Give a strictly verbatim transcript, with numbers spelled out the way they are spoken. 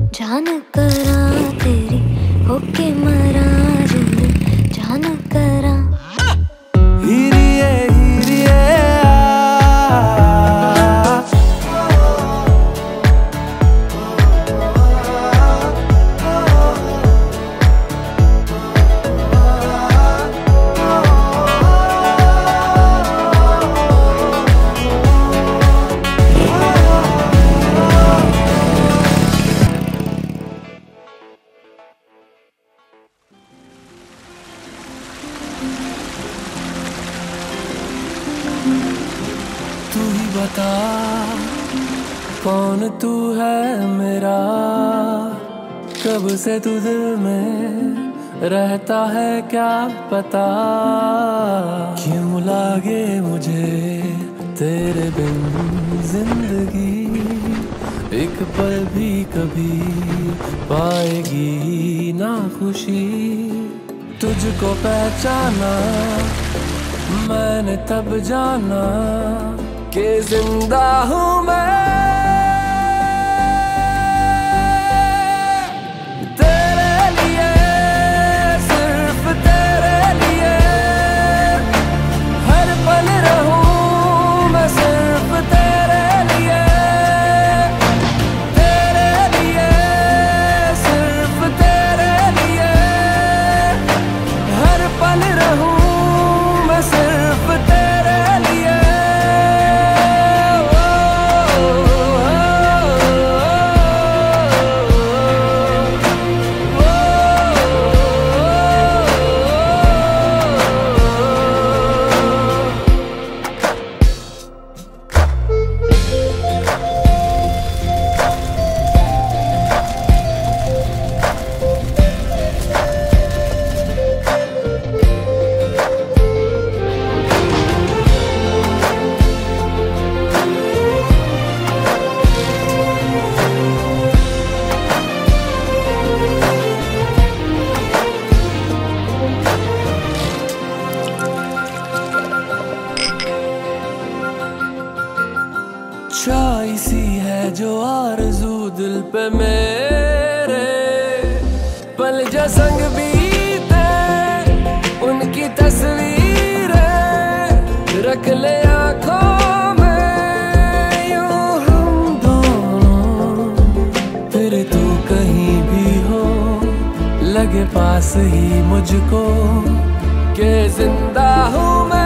जान करा तेरी होके मरा जुनून जान करा हीरिए हीरिए तू ही बता कौन तू है मेरा, कब से तू दिल में रहता है क्या पता, क्यों लागे मुझे तेरे बिन जिंदगी एक पल भी कभी पाएगी ना खुशी। तुझको पहचाना मैंने तब जाना कि जिंदा हूँ मैं तेरे लिए, सिर्फ तेरे लिए हर पल रहूं मैं सिर्फ तेरे लिए, तेरे लिए सिर्फ तेरे लिए हर पल रहूं मैं सिर्फ तेरे लिए। छाई सी है जो आरज़ू दिल पे मेरे, पल जो संग बीते उनकी तस्वीरें रख ले आँखों में यूं हम दोनों, फिर तू कहीं भी हो लगे पास ही मुझको कि जिंदा हूँ मैं।